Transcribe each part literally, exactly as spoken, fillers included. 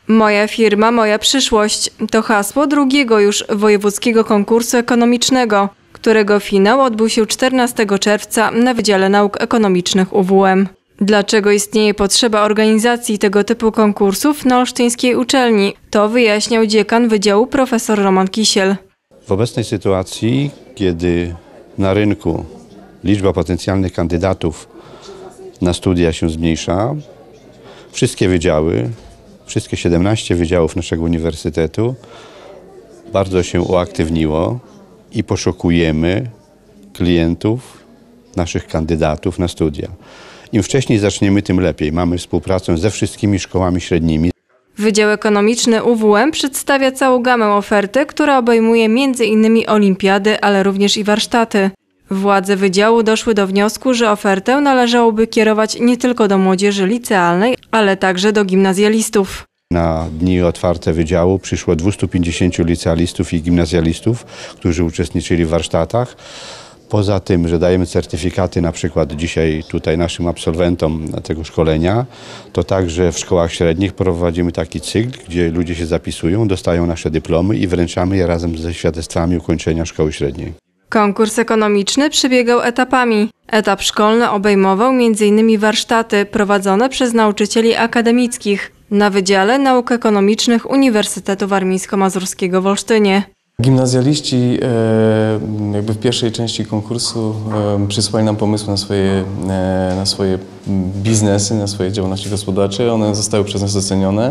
Moja firma, moja przyszłość to hasło drugiego już wojewódzkiego konkursu ekonomicznego, którego finał odbył się czternastego czerwca na Wydziale Nauk Ekonomicznych U W M. Dlaczego istnieje potrzeba organizacji tego typu konkursów na olsztyńskiej uczelni? To wyjaśniał dziekan wydziału profesor Roman Kisiel. W obecnej sytuacji, kiedy na rynku liczba potencjalnych kandydatów na studia się zmniejsza, wszystkie wydziały, wszystkie siedemnaście wydziałów naszego uniwersytetu bardzo się uaktywniło i poszukujemy klientów, naszych kandydatów na studia. Im wcześniej zaczniemy, tym lepiej. Mamy współpracę ze wszystkimi szkołami średnimi. Wydział Ekonomiczny U W M przedstawia całą gamę oferty, która obejmuje między innymi olimpiady, ale również i warsztaty. Władze wydziału doszły do wniosku, że ofertę należałoby kierować nie tylko do młodzieży licealnej, ale także do gimnazjalistów. Na dni otwarte wydziału przyszło dwieście pięćdziesięciu licealistów i gimnazjalistów, którzy uczestniczyli w warsztatach. Poza tym, że dajemy certyfikaty na przykład dzisiaj tutaj naszym absolwentom tego szkolenia, to także w szkołach średnich prowadzimy taki cykl, gdzie ludzie się zapisują, dostają nasze dyplomy i wręczamy je razem ze świadectwami ukończenia szkoły średniej. Konkurs ekonomiczny przebiegał etapami. Etap szkolny obejmował między innymi warsztaty prowadzone przez nauczycieli akademickich na Wydziale Nauk Ekonomicznych Uniwersytetu Warmińsko-Mazurskiego w Olsztynie. Gimnazjaliści jakby w pierwszej części konkursu przysłali nam pomysły na swoje, na swoje biznesy, na swoje działalności gospodarcze. One zostały przez nas docenione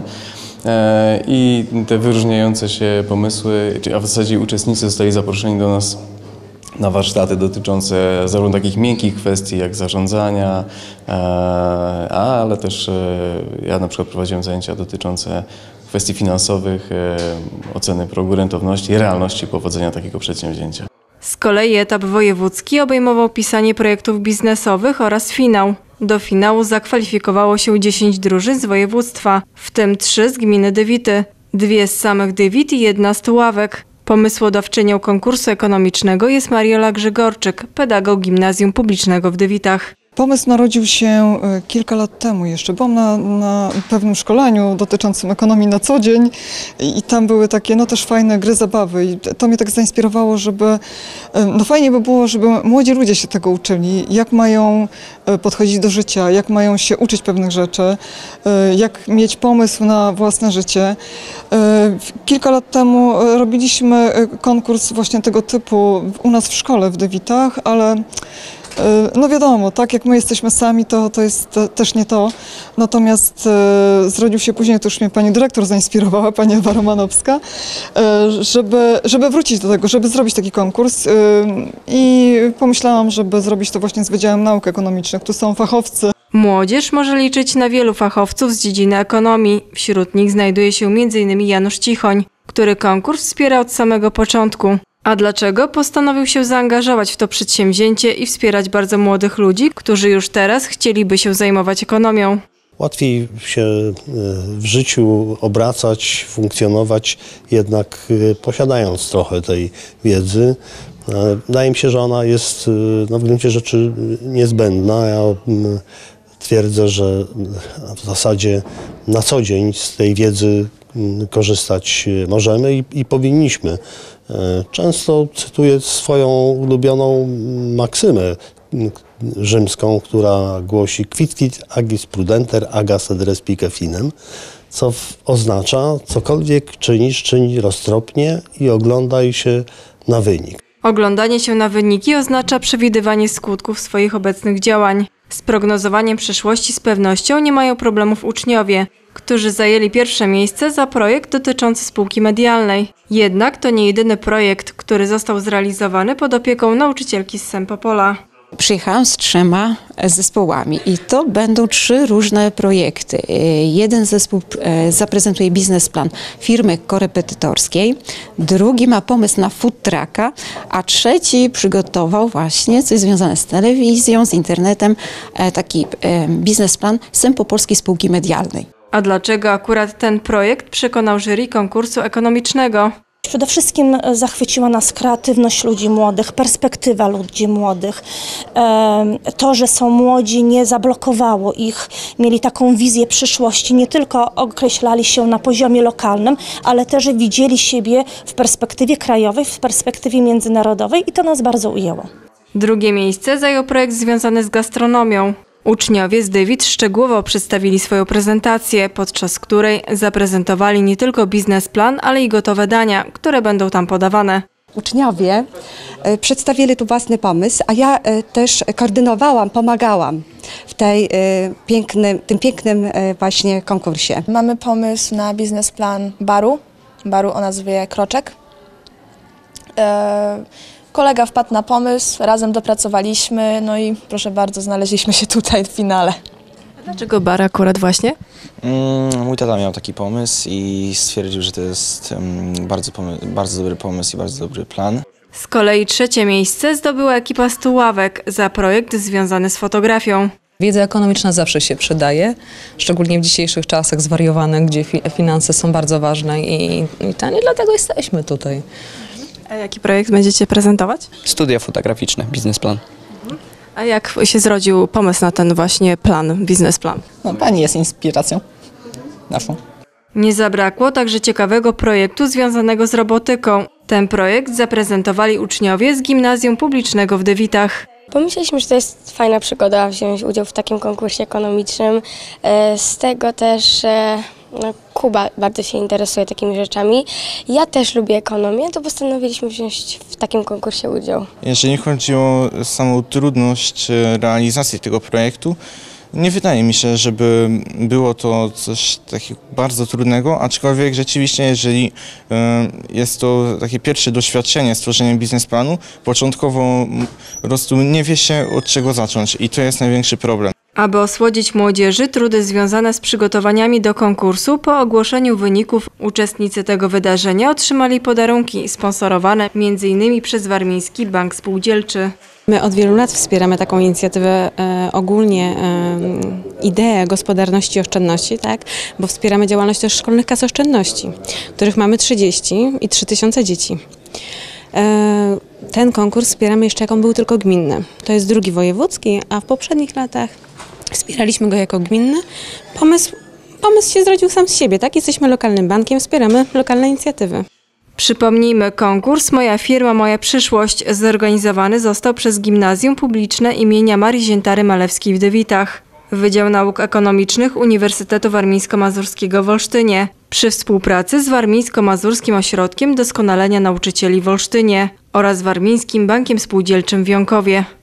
i te wyróżniające się pomysły, a w zasadzie uczestnicy zostali zaproszeni do nas na warsztaty dotyczące zarówno takich miękkich kwestii jak zarządzania, ale też ja na przykład prowadziłem zajęcia dotyczące kwestii finansowych, oceny progu rentowności i realności powodzenia takiego przedsięwzięcia. Z kolei etap wojewódzki obejmował pisanie projektów biznesowych oraz finał. Do finału zakwalifikowało się dziesięć drużyn z województwa, w tym trzy z gminy Dywity, dwie z samych Dywit i jedna z Tuławek. Pomysłodawczynią konkursu ekonomicznego jest Mariola Grzegorczyk, pedagog gimnazjum publicznego w Dywitach. Pomysł narodził się kilka lat temu jeszcze. Byłam na, na pewnym szkoleniu dotyczącym ekonomii na co dzień i tam były takie no też fajne gry, zabawy i to mnie tak zainspirowało, żeby no fajnie by było, żeby młodzi ludzie się tego uczyli, jak mają podchodzić do życia, jak mają się uczyć pewnych rzeczy, jak mieć pomysł na własne życie. Kilka lat temu robiliśmy konkurs właśnie tego typu u nas w szkole w Dywitach, ale no wiadomo, tak jak my jesteśmy sami, to, to jest też nie to. Natomiast e, zrodził się później, to już mnie pani dyrektor zainspirowała, pani Ewa Romanowska, e, żeby, żeby wrócić do tego, żeby zrobić taki konkurs. E, I pomyślałam, żeby zrobić to właśnie z Wydziałem Nauk Ekonomicznych. Tu są fachowcy. Młodzież może liczyć na wielu fachowców z dziedziny ekonomii. Wśród nich znajduje się między innymi Janusz Cichoń, który konkurs wspiera od samego początku. A dlaczego postanowił się zaangażować w to przedsięwzięcie i wspierać bardzo młodych ludzi, którzy już teraz chcieliby się zajmować ekonomią? Łatwiej się w życiu obracać, funkcjonować, jednak posiadając trochę tej wiedzy. Wydaje mi się, że ona jest no, w gruncie rzeczy niezbędna. Ja twierdzę, że w zasadzie na co dzień z tej wiedzy korzystać możemy i, i powinniśmy. Często cytuję swoją ulubioną maksymę rzymską, która głosi quicquid agis prudenter aga sed respice finem, co oznacza cokolwiek czynisz, czyń roztropnie i oglądaj się na wynik. Oglądanie się na wyniki oznacza przewidywanie skutków swoich obecnych działań. Z prognozowaniem przyszłości z pewnością nie mają problemów uczniowie, którzy zajęli pierwsze miejsce za projekt dotyczący spółki medialnej. Jednak to nie jedyny projekt, który został zrealizowany pod opieką nauczycielki z Sempopola. Przyjechałam z trzema zespołami i to będą trzy różne projekty. Jeden zespół zaprezentuje biznesplan firmy korepetytorskiej, drugi ma pomysł na food trucka, a trzeci przygotował właśnie coś związane z telewizją, z internetem, taki biznesplan Sempopolskiej Spółki Medialnej. A dlaczego akurat ten projekt przekonał jury konkursu ekonomicznego? Przede wszystkim zachwyciła nas kreatywność ludzi młodych, perspektywa ludzi młodych. To, że są młodzi, nie zablokowało ich, mieli taką wizję przyszłości, nie tylko określali się na poziomie lokalnym, ale też widzieli siebie w perspektywie krajowej, w perspektywie międzynarodowej i to nas bardzo ujęło. Drugie miejsce zajął projekt związany z gastronomią. Uczniowie z Dywit szczegółowo przedstawili swoją prezentację, podczas której zaprezentowali nie tylko biznesplan, ale i gotowe dania, które będą tam podawane. Uczniowie e, przedstawili tu własny pomysł, a ja e, też koordynowałam, pomagałam w tej, e, pięknym, tym pięknym e, właśnie konkursie. Mamy pomysł na biznesplan baru, baru o nazwie Kroczek. E, kolega wpadł na pomysł, razem dopracowaliśmy, no i proszę bardzo, znaleźliśmy się tutaj w finale. Dlaczego bar akurat właśnie? Mm, mój tata miał taki pomysł i stwierdził, że to jest um, bardzo, bardzo dobry pomysł i bardzo dobry plan. Z kolei trzecie miejsce zdobyła ekipa Stu Ławek za projekt związany z fotografią. Wiedza ekonomiczna zawsze się przydaje, szczególnie w dzisiejszych czasach zwariowanych, gdzie fi finanse są bardzo ważne i, i, ten, i dlatego jesteśmy tutaj. A jaki projekt będziecie prezentować? Studia fotograficzne, biznesplan. A jak się zrodził pomysł na ten właśnie plan, biznesplan? No, pani jest inspiracją naszą. Nie zabrakło także ciekawego projektu związanego z robotyką. Ten projekt zaprezentowali uczniowie z Gimnazjum Publicznego w Dywitach. Pomyśleliśmy, że to jest fajna przygoda wziąć udział w takim konkursie ekonomicznym. Z tego też no, Kuba bardzo się interesuje takimi rzeczami. Ja też lubię ekonomię, to postanowiliśmy wziąć w takim konkursie udział. Jeżeli chodzi o samą trudność realizacji tego projektu, nie wydaje mi się, żeby było to coś takiego bardzo trudnego, aczkolwiek rzeczywiście, jeżeli jest to takie pierwsze doświadczenie stworzenia biznesplanu, początkowo po prostu nie wie się, od czego zacząć i to jest największy problem. Aby osłodzić młodzieży trudy związane z przygotowaniami do konkursu, po ogłoszeniu wyników uczestnicy tego wydarzenia otrzymali podarunki sponsorowane między innymi przez Warmiński Bank Spółdzielczy. My od wielu lat wspieramy taką inicjatywę, e, ogólnie e, ideę gospodarności i oszczędności, tak? Bo wspieramy działalność też szkolnych kas oszczędności, których mamy trzydzieści i trzy tysiące dzieci. E, ten konkurs wspieramy jeszcze jak on był tylko gminny. To jest drugi wojewódzki, a w poprzednich latach wspieraliśmy go jako gminny. Pomysł, pomysł się zrodził sam z siebie, tak? Jesteśmy lokalnym bankiem, wspieramy lokalne inicjatywy. Przypomnijmy, konkurs Moja firma, moja przyszłość zorganizowany został przez Gimnazjum Publiczne imienia Marii Ziętary-Malewskiej w Dywitach, Wydział Nauk Ekonomicznych Uniwersytetu Warmińsko-Mazurskiego w Olsztynie, przy współpracy z Warmińsko-Mazurskim Ośrodkiem Doskonalenia Nauczycieli w Olsztynie oraz Warmińskim Bankiem Spółdzielczym w Jąkowie.